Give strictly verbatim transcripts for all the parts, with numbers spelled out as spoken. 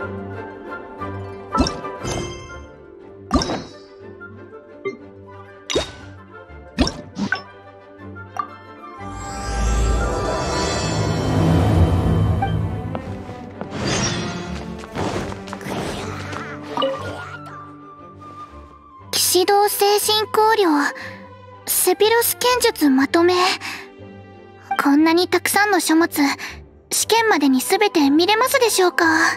騎士道精神考慮、セピロス剣術まとめ。こんなにたくさんの書物、試験までに全て見れますでしょうか？あ、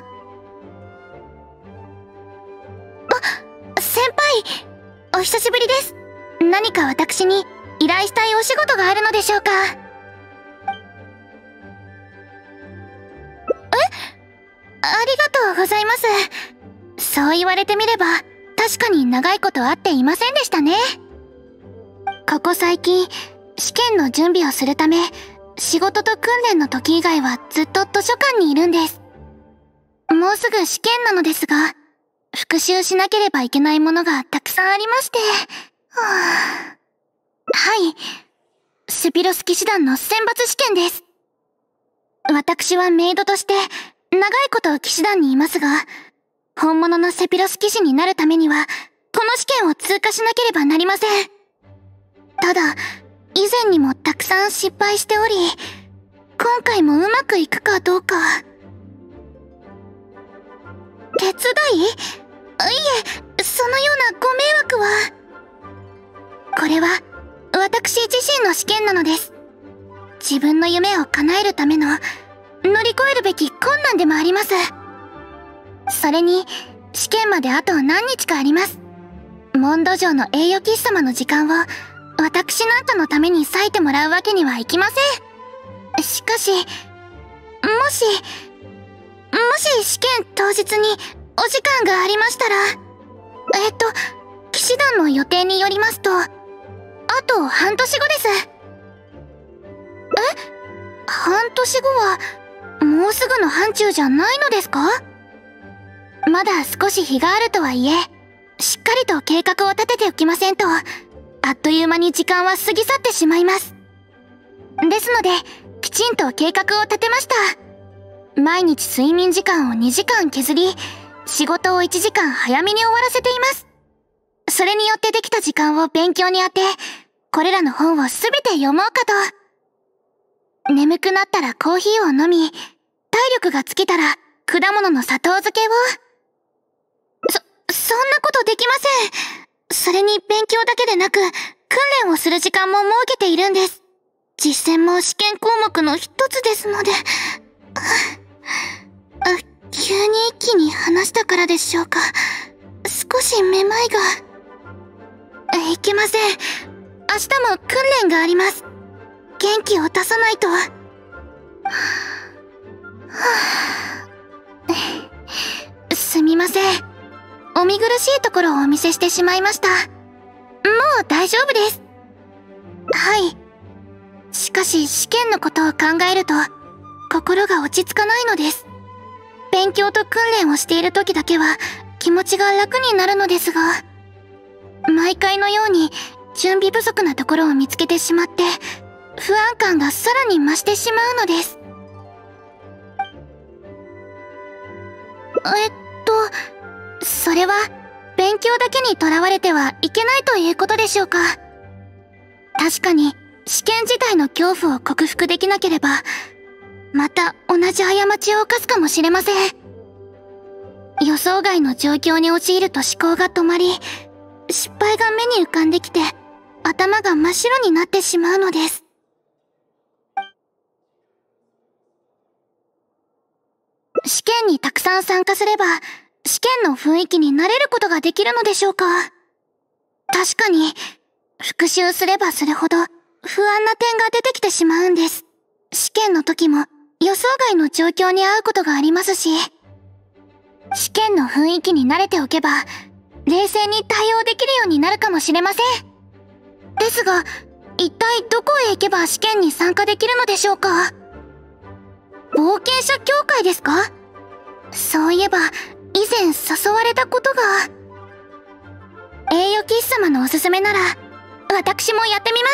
先輩、お久しぶりです。何か私に依頼したいお仕事があるのでしょうか？え？ありがとうございます。そう言われてみれば、確かに長いこと会っていませんでしたね。ここ最近、試験の準備をするため、仕事と訓練の時以外はずっと図書館にいるんです。もうすぐ試験なのですが、復習しなければいけないものがたくさんありまして、はぁ。はい。セピロス騎士団の選抜試験です。私はメイドとして、長いこと騎士団にいますが、本物のセピロス騎士になるためには、この試験を通過しなければなりません。ただ、以前にもたくさん失敗しており、今回もうまくいくかどうか。手伝い？いえ、そのようなご迷惑は。これは、私自身の試験なのです。自分の夢を叶えるための、乗り越えるべき困難でもあります。それに、試験まであと何日かあります。モンド城の栄誉騎士様の時間を、私なんかのために割いてもらうわけにはいきません。しかし、もし、もし試験当日にお時間がありましたら、えっと、騎士団の予定によりますと、あと半年後です。え？半年後は、もうすぐの範疇じゃないのですか？まだ少し日があるとはいえ、しっかりと計画を立てておきませんと、あっという間に時間は過ぎ去ってしまいます。ですので、きちんと計画を立てました。毎日睡眠時間をにじかん削り、仕事をいちじかん早めに終わらせています。それによってできた時間を勉強に当て、これらの本をすべて読もうかと。眠くなったらコーヒーを飲み、体力が尽きたら果物の砂糖漬けを。そ、そんなことできません。それに勉強だけでなく、訓練をする時間も設けているんです。実践も試験項目の一つですので。あ、急に一気に話したからでしょうか。少しめまいが。いけません。明日も訓練があります。元気を出さないと。はぁ、すみません。お見苦しいところをお見せしてしまいました。もう大丈夫です。はい。しかし試験のことを考えると、心が落ち着かないのです。勉強と訓練をしている時だけは気持ちが楽になるのですが、毎回のように準備不足なところを見つけてしまって、不安感がさらに増してしまうのです。えっと、それは勉強だけにとらわれてはいけないということでしょうか。確かに試験自体の恐怖を克服できなければ、また同じ過ちを犯すかもしれません。予想外の状況に陥ると思考が止まり、失敗が目に浮かんできて、頭が真っ白になってしまうのです。試験にたくさん参加すれば、試験の雰囲気に慣れることができるのでしょうか。確かに、復習すればするほど不安な点が出てきてしまうんです。試験の時も予想外の状況に遭うことがありますし、試験の雰囲気に慣れておけば、冷静に対応できるようになるかもしれません。ですが、一体どこへ行けば試験に参加できるのでしょうか。冒険者協会ですか？そういえば、以前誘われたことが。栄誉騎士様のおすすめなら、私もやってみます。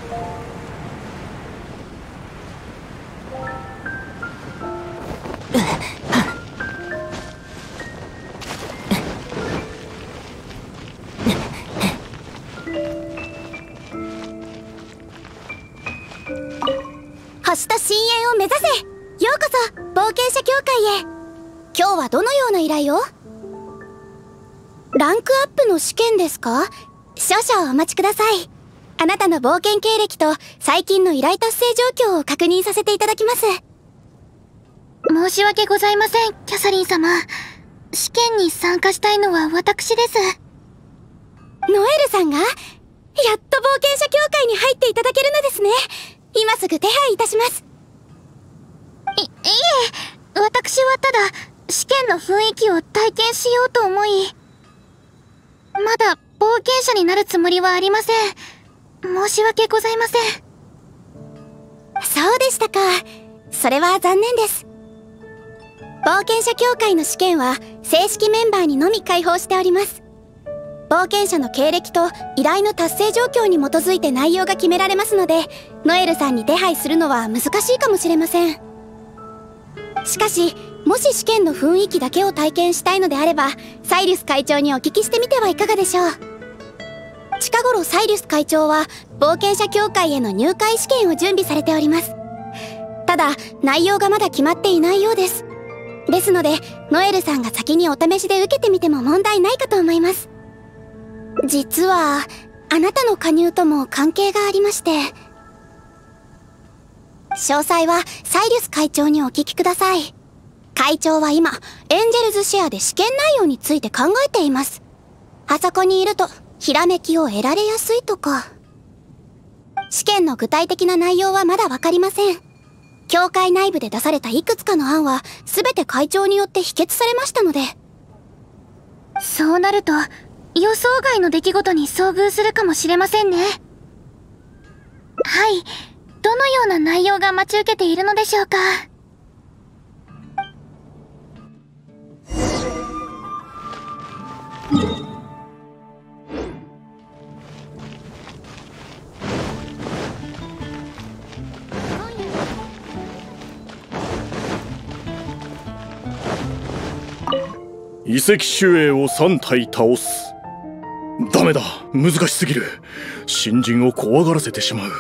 星と深淵を目指せ。ようこそ冒険者協会へ。今日はどのような依頼を？ランクアップの試験ですか？少々お待ちください。あなたの冒険経歴と最近の依頼達成状況を確認させていただきます。 申し訳ございません、キャサリン様。試験に参加したいのは私です。 ノエルさんが？やっと冒険者協会に入っていただけるのですね。今すぐ手配いたします。 い、いえ、私はただ試験の雰囲気を体験しようと思い、まだ冒険者になるつもりはありません。申し訳ございません。 そうでしたか。それは残念です。冒険者協会の試験は正式メンバーにのみ開放しております。冒険者の経歴と依頼の達成状況に基づいて内容が決められますので、ノエルさんに手配するのは難しいかもしれません。しかし、もし試験の雰囲気だけを体験したいのであれば、サイリュス会長にお聞きしてみてはいかがでしょう。近頃サイリュス会長は冒険者協会への入会試験を準備されております。ただ、内容がまだ決まっていないようです。ですので、ノエルさんが先にお試しで受けてみても問題ないかと思います。実は、あなたの加入とも関係がありまして。詳細はサイリュス会長にお聞きください。会長は今、エンジェルズシェアで試験内容について考えています。あそこにいると、ひらめきを得られやすいとか。試験の具体的な内容はまだわかりません。協会内部で出されたいくつかの案は、すべて会長によって否決されましたので。 そうなると、予想外の出来事に遭遇するかもしれませんね。はい。どのような内容が待ち受けているのでしょうか。 遺跡守衛をさん体倒す。ダメだ、難しすぎる。新人を怖がらせてしまう。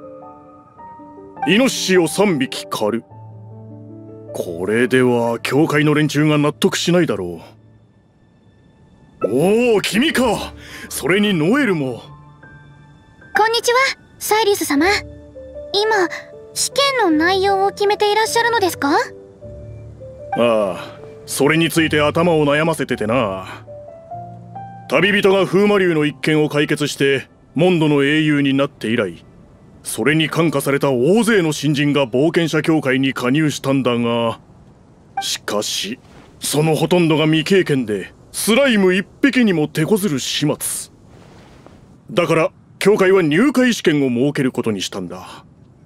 イノシシをさんびき狩る。これでは教会の連中が納得しないだろう。おお、君か。それにノエルも。 こんにちは、サイリス様。今試験の内容を決めていらっしゃるのですか？ ああ、それについて頭を悩ませててな。旅人が風魔竜の一件を解決してモンドの英雄になって以来、それに感化された大勢の新人が冒険者協会に加入したんだが、しかしそのほとんどが未経験でスライム一匹にも手こずる始末だから、協会は入会試験を設けることにしたんだ。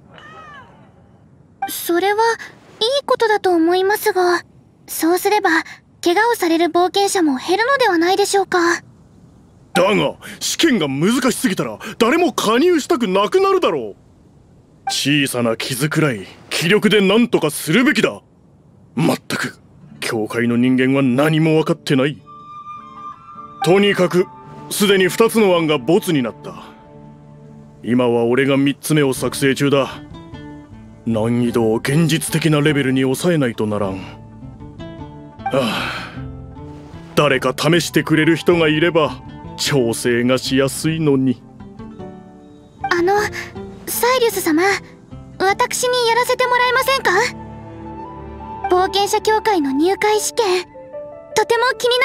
それはいいことだと思いますが、そうすれば怪我をされる冒険者も減るのではないでしょうか。 だが試験が難しすぎたら誰も加入したくなくなるだろう。小さな傷くらい気力で何とかするべきだ。まったく教会の人間は何も分かってない。とにかくすでにふたつの案がボツになった。今は俺がみっつめを作成中だ。難易度を現実的なレベルに抑えないとならん。はあ、誰か試してくれる人がいれば調整がしやすいのに。 あの、サイリュス様、私にやらせてもらえませんか？冒険者協会の入会試験、とても気にな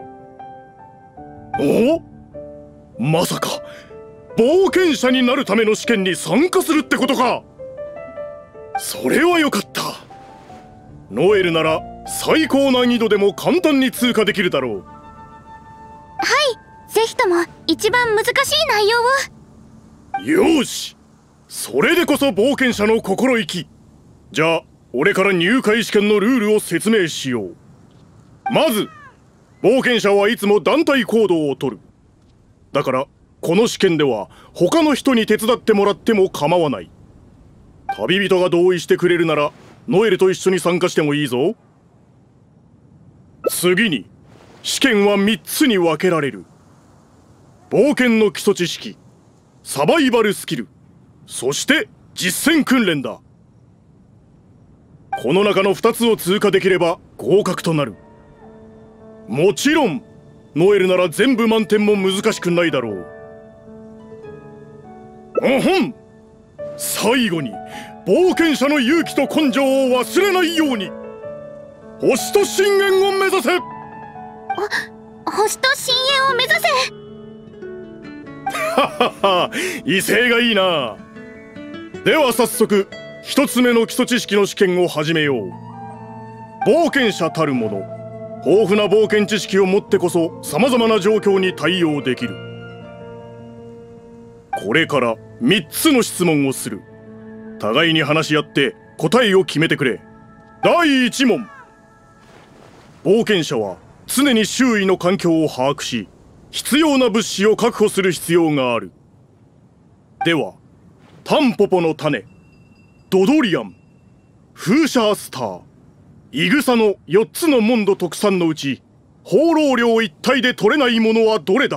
ります。 お？まさか冒険者になるための試験に参加するってことか。それはよかった。ノエルなら最高難易度でも簡単に通過できるだろう。 はい、ぜひとも一番難しい内容を。よし、それでこそ冒険者の心意気。じゃあ俺から入会試験のルールを説明しよう。まず冒険者はいつも団体行動をとる。だからこの試験では他の人に手伝ってもらっても構わない。旅人が同意してくれるならノエルと一緒に参加してもいいぞ。次に試験はみっつに分けられる。冒険の基礎知識、サバイバルスキル、そして実践訓練だ。この中のふたつを通過できれば合格となる。もちろんノエルなら全部満点も難しくないだろう。おほん、最後に冒険者の勇気と根性を忘れないように星と深淵を目指せ。 星と深淵を目指せ。 ははは、威勢がいいな。では早速一つ目の基礎知識の試験を始めよう。冒険者たるもの、豊富な冒険知識を持ってこそさまざまな状況に対応できる。これからみっつの質問をする。互いに話し合って答えを決めてくれ。だいいち問。冒険者は常に周囲の環境を把握し、必要な物資を確保する必要がある。ではタンポポの種、ドドリアン、風車スター、イグサのよっつのモンド特産のうち放浪量一体で取れないものはどれだ。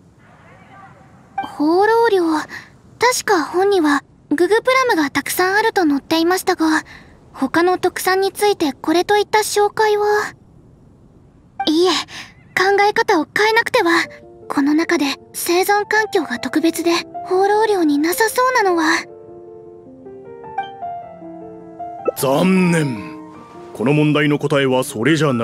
放浪量、確か本にはググプラムがたくさんあると載っていましたが、他の特産についてこれといった紹介は。いいえ、考え方を変えなくては。この中で生存環境が特別で放浪量になさそうなのは。 残念。この問題の答えはそれじゃない。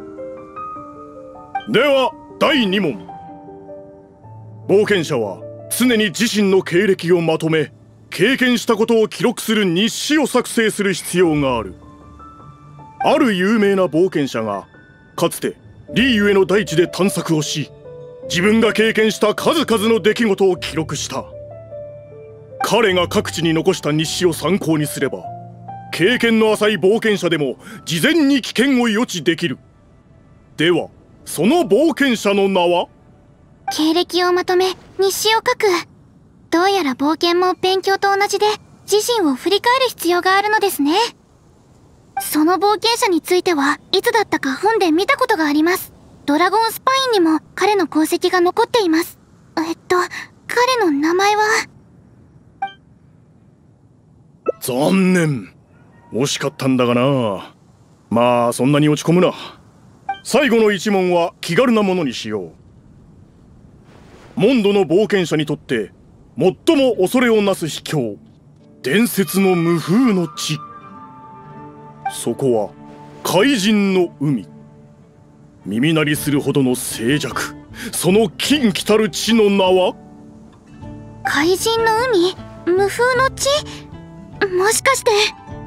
ではだいに問。冒険者は常に自身の経歴をまとめ、経験したことを記録する日誌を作成する必要がある。ある有名な冒険者がかつてリーユへの大地で探索をし、自分が経験した数々の出来事を記録した。彼が各地に残した日誌を参考にすれば、経験の浅い冒険者でも事前に危険を予知できる。ではその冒険者の名は。 経歴をまとめ日誌を書く。どうやら冒険も勉強と同じで自身を振り返る必要があるのですね。その冒険者についてはいつだったか本で見たことがあります。ドラゴンスパインにも彼の功績が残っています。えっと彼の名前は。 残念。惜しかったんだがな。まあそんなに落ち込むな。最後の一問は気軽なものにしよう。モンドの冒険者にとって最も恐れをなす秘境、伝説の無風の地。そこは怪人の海。耳鳴りするほどの静寂、その禁忌たる地の名は。 怪人の海、無風の地、もしかして。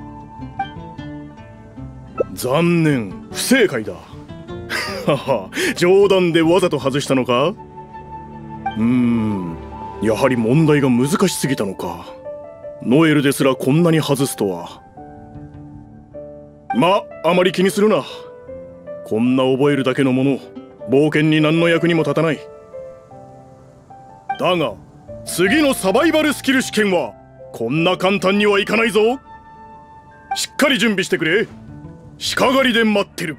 残念、不正解だ。はは、冗談でわざと外したのか。うーん、やはり問題が難しすぎたのか。ノエルですらこんなに外すとは。ま、あまり気にするな。こんな覚えるだけのもの、冒険に何の役にも立たない。だが次のサバイバルスキル試験はこんな簡単にはいかないぞ。しっかり準備してくれ。鹿狩りで待ってる。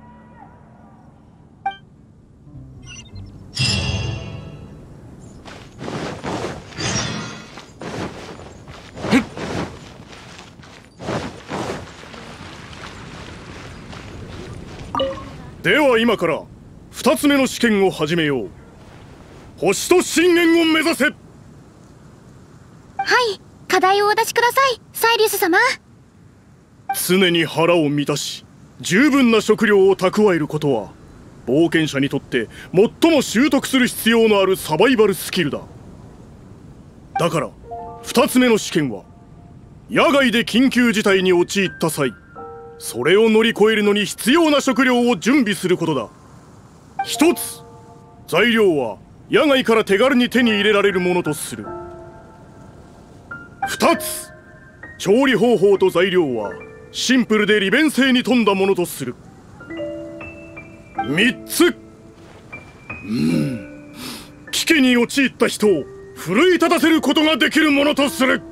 では今からふたつめの試験を始めよう。星と深淵を目指せ。 はい、課題をお出しください、サイリス様。 常に腹を満たし十分な食料を蓄えることは冒険者にとって最も習得する必要のあるサバイバルスキルだ。だからふたつめの試験は野外で緊急事態に陥った際、それを乗り越えるのに必要な食料を準備することだ。ひとつ、材料は野外から手軽に手に入れられるものとする。ふたつ、調理方法と材料はシンプルで利便性に富んだものとする。みっつ、うーん、危機に陥った人を奮い立たせることができるものとする。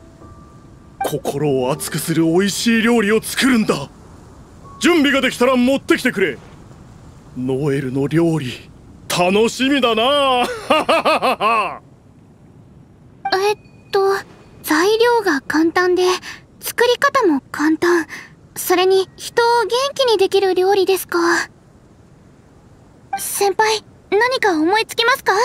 心を熱くする美味しい料理を作るんだ。準備ができたら持ってきてくれ。ノエルの料理楽しみだな。 えっと材料が簡単で作り方も簡単、それに人を元気にできる料理ですか。先輩、何か思いつきますか？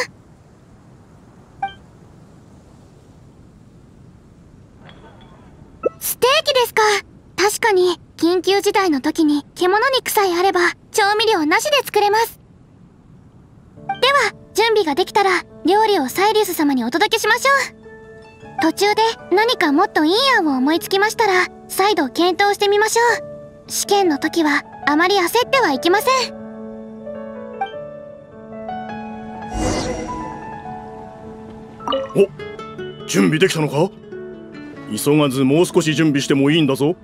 ステーキですか。確かに緊急事態の時に獣肉さえあれば調味料なしで作れます。では準備ができたら料理をサイリウス様にお届けしましょう。途中で何かもっといい案を思いつきましたら再度検討してみましょう。試験の時はあまり焦ってはいけません。 お、準備できたのか。急がずもう少し準備してもいいんだぞ。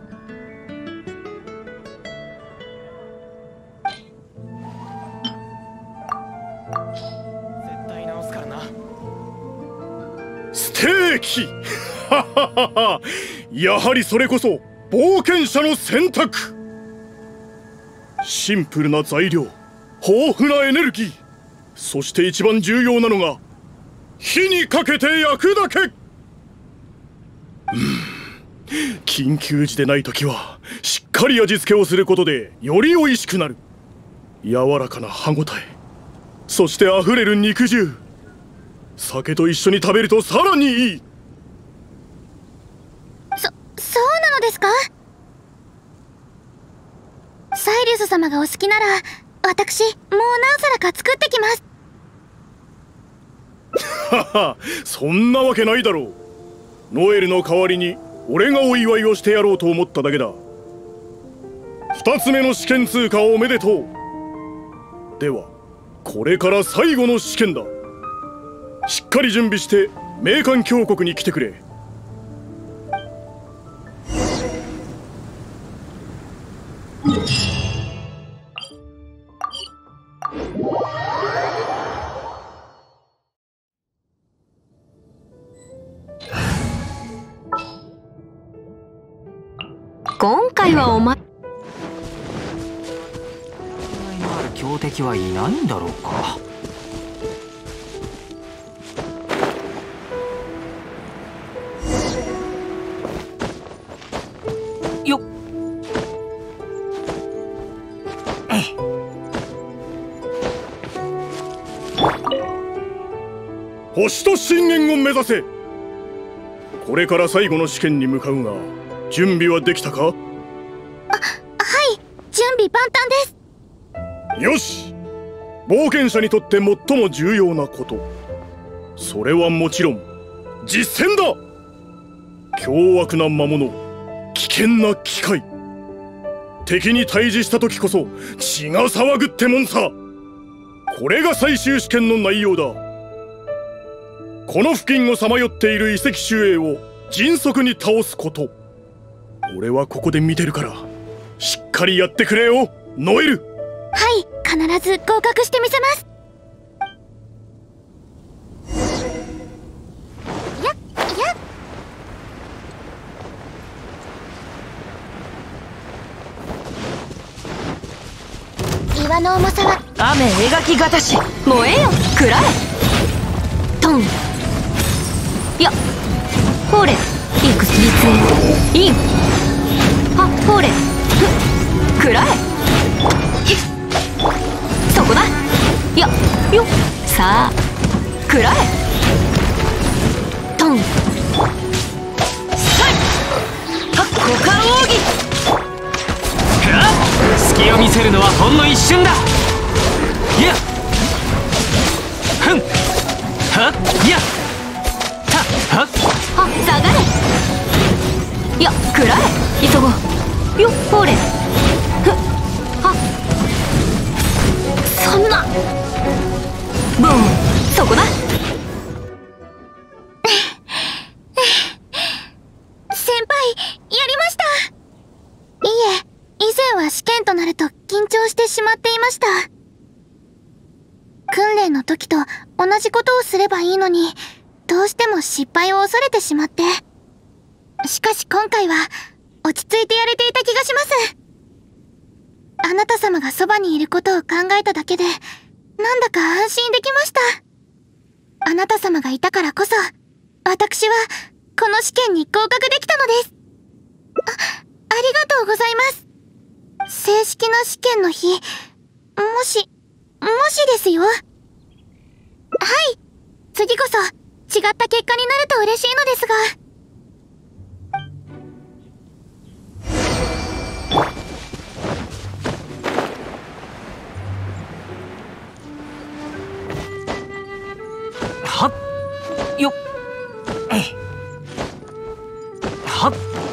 絶対直すからな。 ステーキははははやはりそれこそ冒険者の選択。シンプルな材料、豊富なエネルギー、そして一番重要なのが火にかけて焼くだけ。うん、緊急時でない時はしっかり味付けをすることでより美味しくなる。柔らかな歯ごたえ、そしてあふれる肉汁、酒と一緒に食べるとさらにいい。 そ、そうなのですか。サイリウス様がお好きなら私もう何皿か作ってきます。 はは、そんなわけないだろう。ノエルの代わりに俺がお祝いをしてやろうと思っただけだ。二つ目の試験通過おめでとう。ではこれから最後の試験だ。しっかり準備して冥界峡谷に来てくれ。 今回はお前のある強敵はいないんだろうか。よっ、 星と深淵を目指せ。これから最後の試験に向かうが準備はできたか。 あ、はい、準備万端です。 よし、冒険者にとって最も重要なこと、それはもちろん実戦だ。凶悪な魔物、危険な機械、敵に対峙した時こそ血が騒ぐってもんさ。これが最終試験の内容だ。この付近をさまよっている遺跡守衛を迅速に倒すこと。俺はここで見てるからしっかりやってくれよ、ノエル。 はい、必ず合格してみせます。やっやっ、岩の重さは雨描きがたし燃えよ食らえトンやほれいくつ実演インはほれふ食らえひそこだやよさあ食らえトンはいはっ股間奥義隙を見せるのはほんの一瞬だ。やっふんはっやったはっは下がれや食らえ急ごうよほれふはそんなボンそこだ先輩、やりました。いえ、以前は試験となると緊張してしまっていました。 訓練の時と同じことをすればいいのに、どうしても失敗を恐れてしまって。しかし今回は落ち着いてやれていた気がします。あなた様がそばにいることを考えただけで、なんだか安心できました。あなた様がいたからこそ、私はこの試験に合格できたのです。あ、ありがとうございます。正式な試験の日、もし、もしですよ。はい。次こそ違った結果になると嬉しいのですが。 はっよっはっ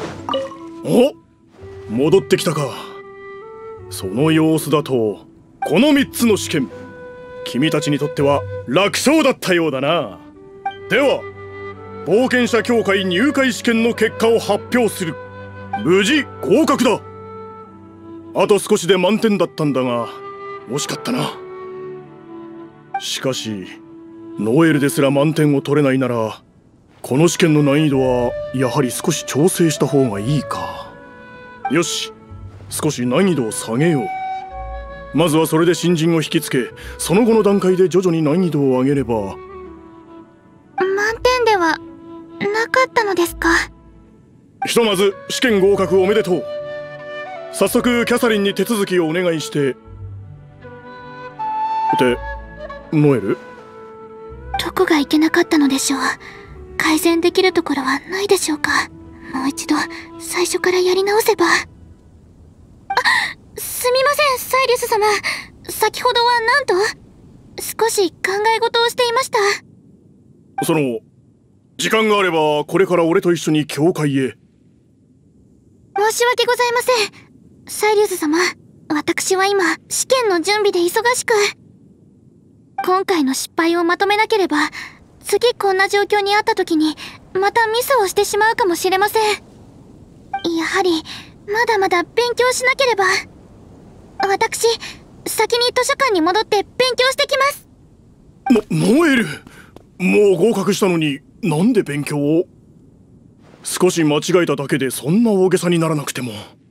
お、戻ってきたか。その様子だとこのみっつの試験、君たちにとっては楽勝だったようだな。では冒険者協会入会試験の結果を発表する。無事合格だ。あと少しで満点だったんだが惜しかったな。しかしノエルですら満点を取れないなら、この試験の難易度はやはり少し調整した方がいいか。よし、少し難易度を下げよう。まずはそれで新人を引きつけ、その後の段階で徐々に難易度を上げれば。 満点ではなかったのですか。 ひとまず試験合格おめでとう。早速キャサリンに手続きをお願いして。ってノエル、 どこがいけなかったのでしょう。改善できるところはないでしょうか。もう一度最初からやり直せば。あ、すみません、サイリス様。先ほどはなんと少し考え事をしていました。 その時間があればこれから俺と一緒に教会へ。 申し訳ございません、サイリス様。私は今試験の準備で忙しく。今回の失敗をまとめなければ、次こんな状況にあった時にまたミスをしてしまうかもしれません。やはりまだまだ勉強しなければ。私、先に図書館に戻って勉強してきます。 ノ、ノエル、もう合格したのになんで勉強を？少し間違えただけでそんな大げさにならなくても。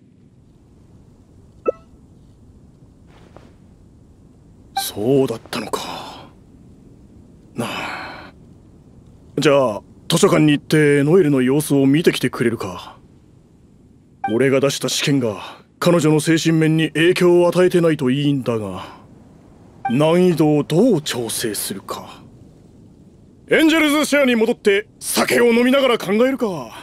そうだったのかなあ。じゃあ図書館に行ってノエルの様子を見てきてくれるか。俺が出した試験が彼女の精神面に影響を与えてないといいんだが、難易度をどう調整するか。エンジェルズシェアに戻って酒を飲みながら考えるか。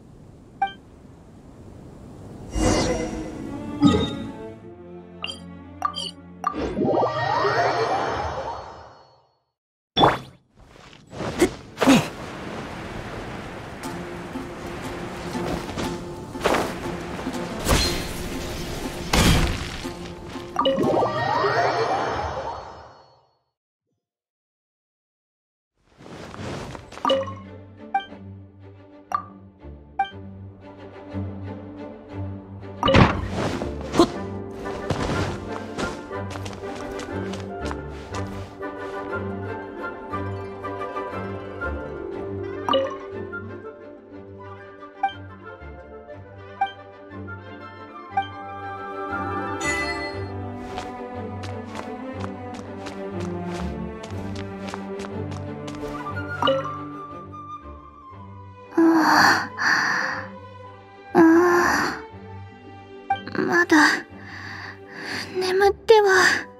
まだ眠っては。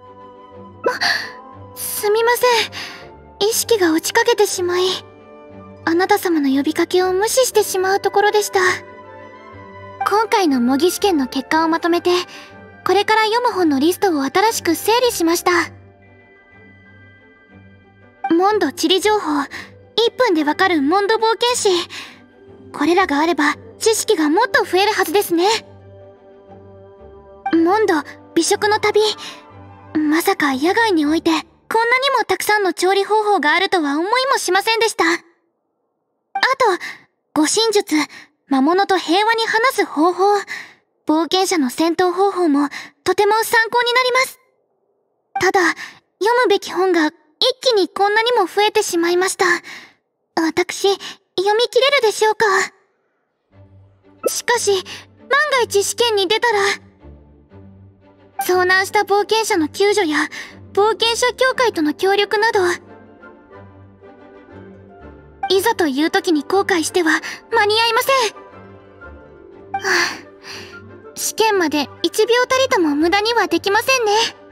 あ、すみません、意識が落ちかけてしまい、あなた様の呼びかけを無視してしまうところでした。今回の模擬試験の結果をまとめて、これから読む本のリストを新しく整理しました。モンド地理情報、いっぷんでわかるモンド冒険誌。これらがあれば知識がもっと増えるはずですね。モンド美食の旅、まさか野外においてこんなにもたくさんの調理方法があるとは思いもしませんでした。あと護身術、魔物と平和に話す方法、冒険者の戦闘方法もとても参考になります。ただ読むべき本が一気にこんなにも増えてしまいました。私、読み切れるでしょうか？しかし、万が一試験に出たら、遭難した冒険者の救助や、冒険者協会との協力など、いざという時に後悔しては間に合いません。はあ、試験までいちびょうたりとも無駄にはできませんね。